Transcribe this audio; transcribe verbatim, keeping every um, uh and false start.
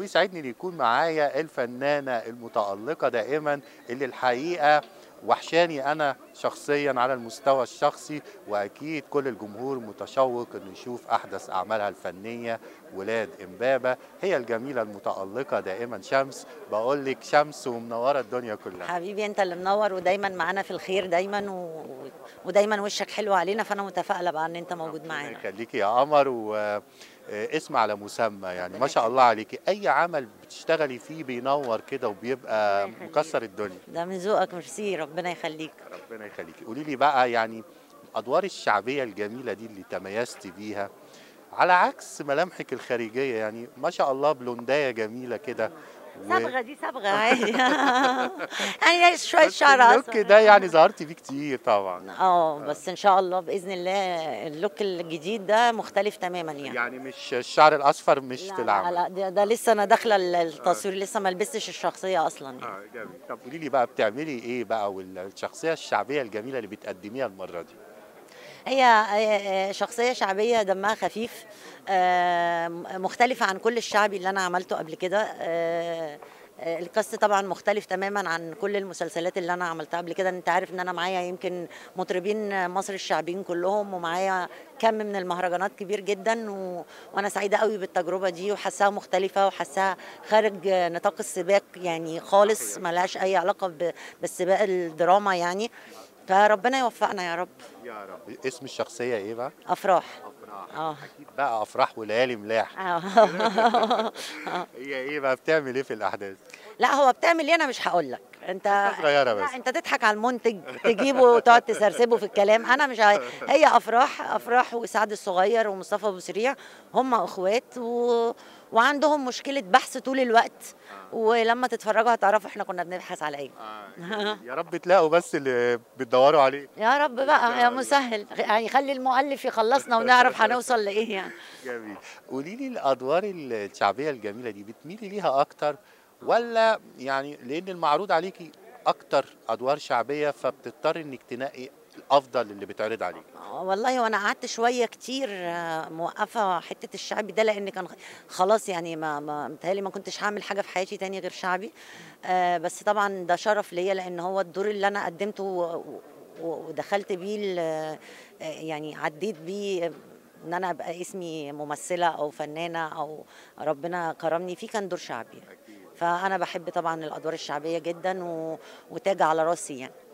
وبيسعدني ان يكون معايا الفنانه المتالقه دائما اللي الحقيقه وحشاني انا شخصيا على المستوى الشخصي، واكيد كل الجمهور متشوق انه يشوف احدث اعمالها الفنيه. ولاد امبابه هي الجميله المتالقه دائما شمس. بقول لك شمس ومنوره الدنيا كلها. حبيبي انت اللي منور ودايما معانا في الخير دايما و... ودايما وشك حلو علينا، فانا متفائله بقى ان انت موجود ربنا معانا. يخليكي يا قمر، واسم على مسمى يعني ما ربنا شاء الله يخليك. عليكي، اي عمل بتشتغلي فيه بينور كده الله وبيبقى يخليك. مكسر الدنيا. ده من ذوقك، ميرسي، ربنا يخليك. ربنا يخليكي. قولي لي بقى يعني الادوار الشعبيه الجميله دي اللي تميزتي بيها على عكس ملامحك الخارجيه، يعني ما شاء الله بلوندايه جميله كده و صبغه، دي صبغه عادي. يعني شويه بس شعر اللوك ده اصلا. يعني ظهرتي بيه كتير طبعا. اه بس ان شاء الله باذن الله اللوك الجديد ده مختلف تماما يعني. يعني مش الشعر الاصفر مش في لا لا العمل. لا، ده, ده لسه انا داخله اه التصوير، لسه ما لبستش الشخصيه اصلا يعني. اه جميل. طب قولي لي بقى بتعملي ايه بقى، والشخصيه الشعبيه الجميله اللي بتقدميها المره دي؟ هي آه، شخصية شعبية دمها خفيف، آه، مختلفة عن كل الشعبي اللي أنا عملته قبل كده. آه، آه، الكاست طبعا مختلف تماما عن كل المسلسلات اللي أنا عملتها قبل كده. أنت عارف إن أنا معايا يمكن مطربين مصر الشعبيين كلهم، ومعايا كم من المهرجانات كبير جدا و... وأنا سعيدة قوي بالتجربة دي، وحاساها مختلفة وحاساها خارج نطاق السباق يعني خالص، صحيح. ملهاش أي علاقة ب... بالسباق الدراما يعني. فربنا يوفقنا يا رب. يا رب. اسم الشخصيه ايه بقى؟ افراح. افراح. اه. اكيد بقى افراح وليالي ملاح. آه. آه. هي ايه بقى بتعمل ايه في الاحداث؟ لا هو بتعمل ايه انا مش هقول لك انت. حته صغيره بس. لا انت تضحك على المنتج تجيبه وتقعد تسرسبه في الكلام، انا مش ه... هي افراح افراح وسعد الصغير ومصطفى ابو سريع، هم اخوات و... وعندهم مشكله بحث طول الوقت، ولما تتفرجوا هتعرفوا احنا كنا بنبحث على ايه. آه جميل. يا رب تلاقوا بس اللي بتدوروا عليه. يا رب بقى يا مسهل، يعني خلي المؤلف يخلصنا ونعرف هنوصل لايه يعني. جميل. قولي لي الادوار الشعبيه الجميله دي بتميلي ليها اكتر، ولا يعني لان المعروض عليكي اكتر ادوار شعبيه فبتضطري انك تنقي الافضل اللي بيتعرض عليك؟ والله وانا قعدت شويه كتير آه، موقفه حته الشعبي ده، لان كان خلاص يعني ما ما متهيألي ما كنتش هعمل حاجه في حياتي تاني غير شعبي. آه، بس طبعا ده شرف ليا، لان هو الدور اللي انا قدمته و- و- ودخلت بيه ال- آه، يعني عديت بيه ان انا ابقى اسمي ممثله او فنانه او ربنا كرمني فيه، كان دور شعبي. اكيد. فانا بحب طبعا الادوار الشعبيه جدا و- وتاج على راسي يعني.